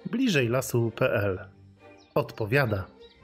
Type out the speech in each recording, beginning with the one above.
bliżej lasu.pl odpowiada: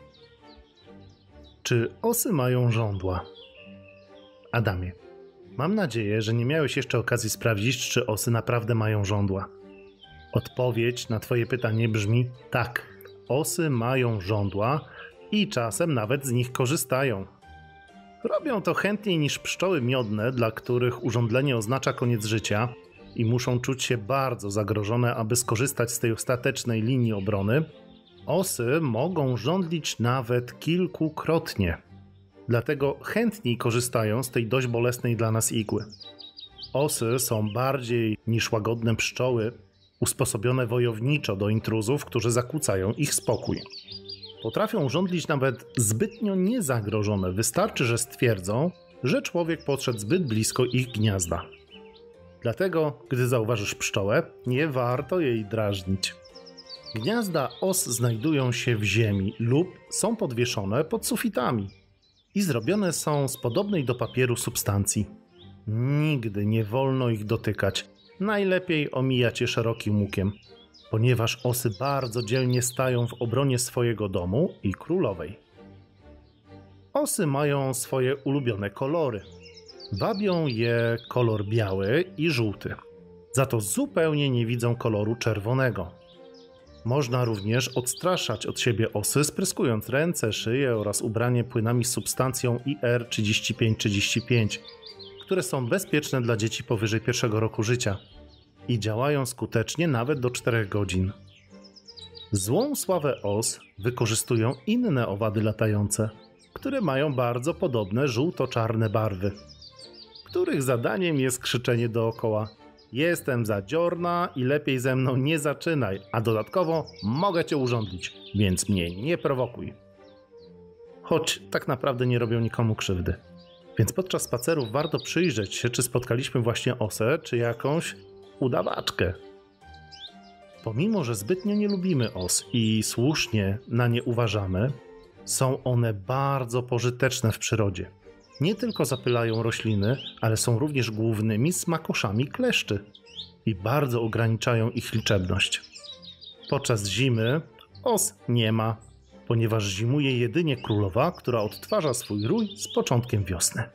czy osy mają żądła? Adamie, mam nadzieję, że nie miałeś jeszcze okazji sprawdzić, czy osy naprawdę mają żądła. Odpowiedź na twoje pytanie brzmi tak. Osy mają żądła i czasem nawet z nich korzystają. Robią to chętniej niż pszczoły miodne, dla których urządlenie oznacza koniec życia i muszą czuć się bardzo zagrożone, aby skorzystać z tej ostatecznej linii obrony. Osy mogą żądlić nawet kilkukrotnie. Dlatego chętniej korzystają z tej dość bolesnej dla nas igły. Osy są bardziej niż łagodne pszczoły usposobione wojowniczo do intruzów, którzy zakłócają ich spokój. Potrafią żądlić nawet zbytnio niezagrożone, wystarczy, że stwierdzą, że człowiek podszedł zbyt blisko ich gniazda. Dlatego, gdy zauważysz pszczołę, nie warto jej drażnić. Gniazda os znajdują się w ziemi lub są podwieszone pod sufitami i zrobione są z podobnej do papieru substancji. Nigdy nie wolno ich dotykać, najlepiej omijać je szerokim łukiem, ponieważ osy bardzo dzielnie stają w obronie swojego domu i królowej. Osy mają swoje ulubione kolory. Wabią je kolor biały i żółty. Za to zupełnie nie widzą koloru czerwonego. Można również odstraszać od siebie osy, spryskując ręce, szyję oraz ubranie płynami z substancją IR3535, które są bezpieczne dla dzieci powyżej 1 roku życia i działają skutecznie nawet do 4 godzin. Złą sławę os wykorzystują inne owady latające, które mają bardzo podobne żółto-czarne barwy, których zadaniem jest krzyczenie dookoła: jestem zadziorna i lepiej ze mną nie zaczynaj, a dodatkowo mogę cię urządlić, więc mnie nie prowokuj. Choć tak naprawdę nie robią nikomu krzywdy. Więc podczas spacerów warto przyjrzeć się, czy spotkaliśmy właśnie osę, czy jakąś udawaczkę. Pomimo, że zbytnio nie lubimy os i słusznie na nie uważamy, są one bardzo pożyteczne w przyrodzie. Nie tylko zapylają rośliny, ale są również głównymi smakoszami kleszczy i bardzo ograniczają ich liczebność. Podczas zimy os nie ma, ponieważ zimuje jedynie królowa, która odtwarza swój rój z początkiem wiosny.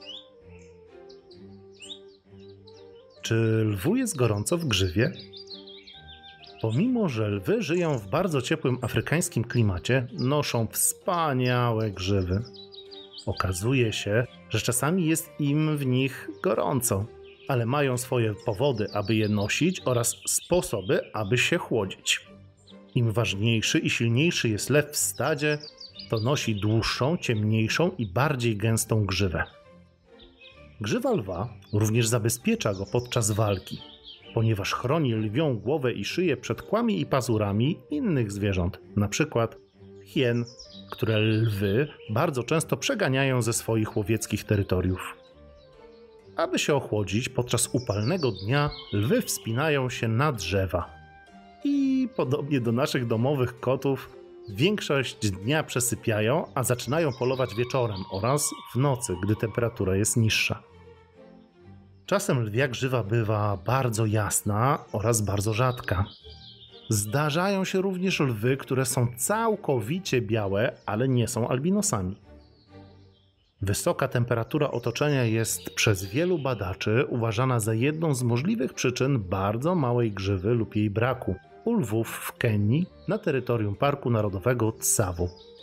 Czy lwu jest gorąco w grzywie? Pomimo, że lwy żyją w bardzo ciepłym afrykańskim klimacie, noszą wspaniałe grzywy. Okazuje się, że czasami jest im w nich gorąco, ale mają swoje powody, aby je nosić oraz sposoby, aby się chłodzić. Im ważniejszy i silniejszy jest lew w stadzie, to nosi dłuższą, ciemniejszą i bardziej gęstą grzywę. Grzywa lwa również zabezpiecza go podczas walki, ponieważ chroni lwią głowę i szyję przed kłami i pazurami innych zwierząt, np. hien, które lwy bardzo często przeganiają ze swoich łowieckich terytoriów. Aby się ochłodzić podczas upalnego dnia, lwy wspinają się na drzewa. I podobnie do naszych domowych kotów, większość dnia przesypiają, a zaczynają polować wieczorem oraz w nocy, gdy temperatura jest niższa. Czasem lwia grzywa bywa bardzo jasna oraz bardzo rzadka. Zdarzają się również lwy, które są całkowicie białe, ale nie są albinosami. Wysoka temperatura otoczenia jest przez wielu badaczy uważana za jedną z możliwych przyczyn bardzo małej grzywy lub jej braku u lwów w Kenii na terytorium Parku Narodowego Tsavo.